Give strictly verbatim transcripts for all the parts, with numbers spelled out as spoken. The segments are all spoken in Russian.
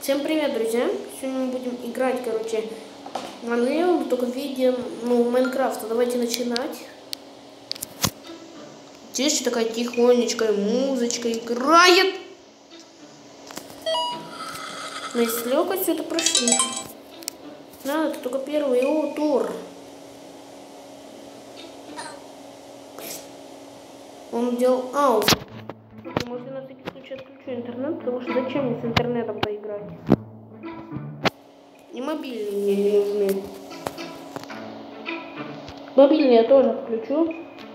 Всем привет, друзья! Сегодня мы будем играть, короче, в Unreal, только в виде, ну, Майнкрафта. Давайте начинать. Здесь такая тихонечкая музычка играет. Мы с легкостью это прошли. Да, это только первый его тур. Он делал аут. Может, я на всякий случай отключу интернет, потому что зачем мне с интернетом поиграть? И мобильные мне не нужны. Мобильный я тоже отключу.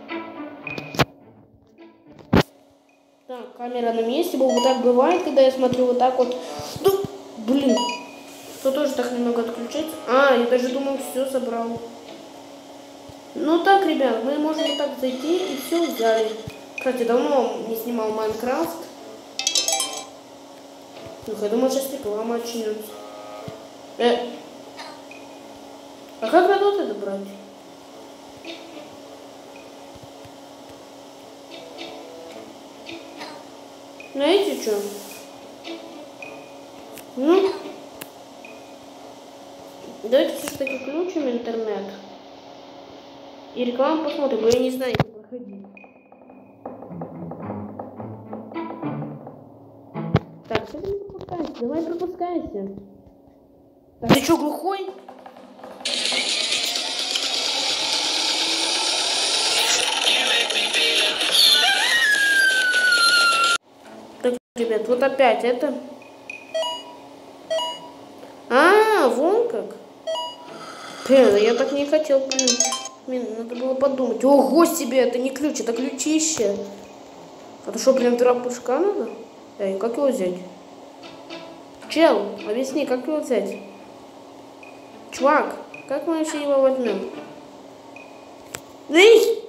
Так, камера на месте. Вот так бывает, когда я смотрю вот так вот. Да, блин. То тоже так немного отключить. А, я даже думал, все собрал. Ну так, ребят, мы можем вот так зайти и все взяли. Кстати, давно не снимал Майнкрафт. Ну, я думал, сейчас реклама очнется. Э. А как надо вот это брать? Знаете что? Ну, давайте все-таки включим интернет. И рекламу посмотрим, я не знаю, как проходить. Так, что ты не пропускайся? Давай пропускайся. Так, ты что, глухой? Так, ребят, вот опять это. А, вон как. Блин, я так не хотел, блин. Блин, надо было подумать. Ого себе, это не ключ, это ключище. Это что, блин, дропушка надо? Эй, как его взять? Чел, объясни, как его взять? Чувак, как мы вообще его возьмем? Эй!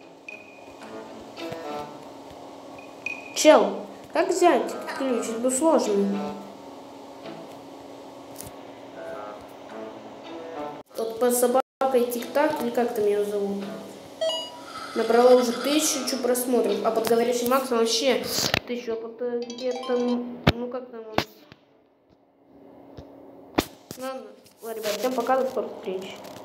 Чел, как взять ключ? Это сложно. Вот по собакой тик-так, или как там ее зовут? Набрала уже тысячу просмотров, а под говорящий Макс вообще тысячу, а под где-то, ну как там он? Ладно, ладно, ребят, всем пока, до скорых встреч.